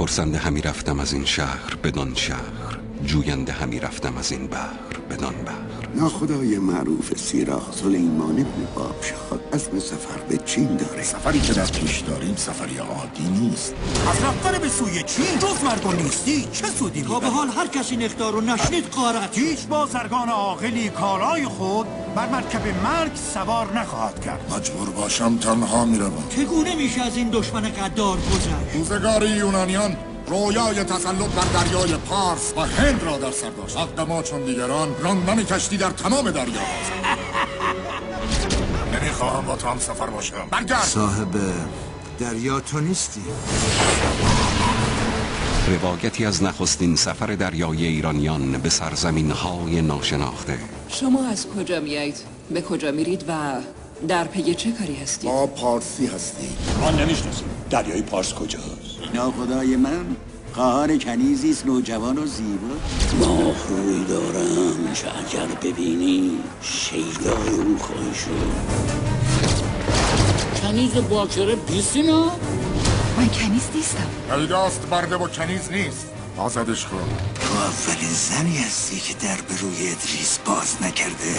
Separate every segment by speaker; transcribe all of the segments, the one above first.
Speaker 1: پرسنده همی رفتم از این شهر بدان شهر، جوینده همی رفتم از این بحر بدان بحر.
Speaker 2: ناخدای معروف سیرا سلیمان ابن بابشاد عزم سفر به چین داره.
Speaker 3: سفری که در پیش داریم سفری عادی نیست.
Speaker 4: از رفتن به سوی چین جز مرگ و نیستی چه سودی میبری؟ تا به حال هر کسی نختار رو نشنید غارت.
Speaker 5: هیچ بازرگان عاقلی کالای خود بر مرکب مرگ سوار نخواهد کرد.
Speaker 3: مجبور باشم تنها میروم.
Speaker 4: چگونه میشه از این دشمن غدار گذشت؟
Speaker 3: روزگار یونانیان رویای تسلط بر دریای پارس و هند را در سر داشت. حق ما چون دیگران راندن کشتی در تمام دریا. نمیخواهم با تو هم سفر باشم. برگرد.
Speaker 2: صاحب دریا تو نیستی؟
Speaker 1: روایتی از نخستین سفر دریایی ایرانیان به سرزمین‌های ناشناخته.
Speaker 6: شما از کجا میایید؟ به کجا میرید و در پی چه کاری هستید؟
Speaker 3: ما پارسی هستیم.
Speaker 5: ما نمیشناسیم دریای پارس کجاست.
Speaker 2: ناخدای من خواهر کنیزیست نوجوان و زیبا. ماه روی دارم که اگر ببینی شیدای او خواهی شد.
Speaker 7: کنیز باکره بیسینا؟
Speaker 6: من کنیز نیستم.
Speaker 3: پیداست برده و کنیز نیست. آزادش کن.
Speaker 2: تو اولین زنی هستی که در به روی ادریس باز نکرده.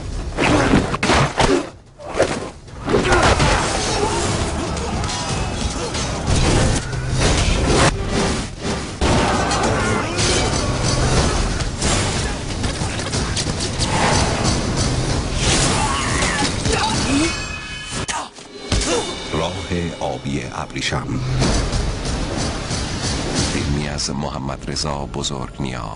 Speaker 1: راه آبی ابریشم، فیلمی از محمد رضا بزرگنیا.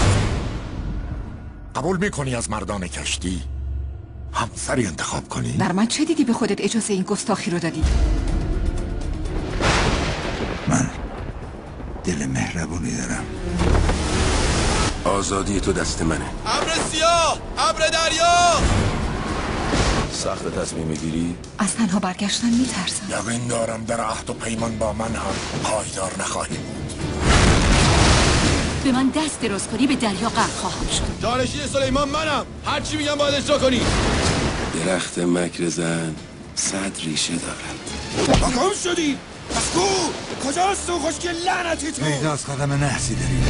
Speaker 3: قبول میکنی از مردان کشتی همسری انتخاب کنی؟
Speaker 6: در من چه دیدی به خودت اجازه این گستاخی رو دادی؟
Speaker 2: من دل مهربونی دارم.
Speaker 1: آزادی تو دست منه.
Speaker 8: ابر سیاه، ابر دریا.
Speaker 1: سخت تصمیم میگیری؟
Speaker 6: از تنها برگشتن میترسم.
Speaker 3: یقین دارم در عهد و پیمان با من هم پایدار نخواهی بود.
Speaker 6: به من دست دراز کنی به دریا غرق خواهم شد.
Speaker 8: جانشین سلیمان منم. هر چی میگم باید اجرا کنی.
Speaker 1: درخت مکر زن 100 ریشه دارد.
Speaker 5: گم شدی؟ پس کو کجاست تو خوشگل لعنتی تو؟
Speaker 2: پیداست قدم نحسی داری.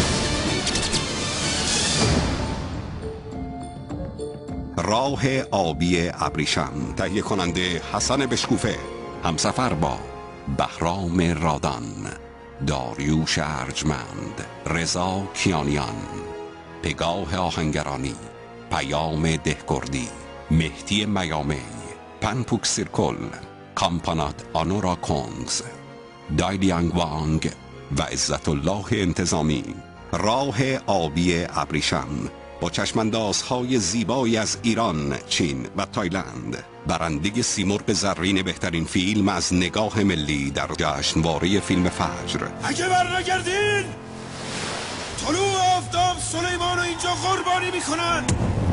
Speaker 1: راه آبی ابریشم، تهیه کننده حسن بشکوفه، همسفر با بهرام رادان، داریوش ارجمند، رضا کیانیان، پگاه آهنگرانی، پیام دهکردی، مهدی میامی، پنپوک سیرکل، کامپانات آنورا کونگز، دایلیانگ وانگ و عزت الله انتظامی. راه آبی ابریشم با چشماندازهای زیبایی از ایران، چین و تایلند. برنده سیمرغ زرین بهترین فیلم از نگاه ملی در جشنواره فیلم فجر.
Speaker 5: اگه برنگردین طلوع آفتاب سلیمان رو اینجا قربانی میکنن.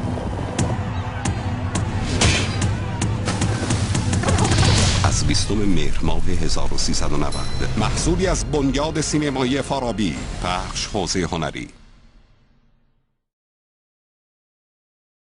Speaker 1: از 20 مهر ماه 1390، محصولی از بنیاد سینمایی فارابی، پخش حوزه هنری.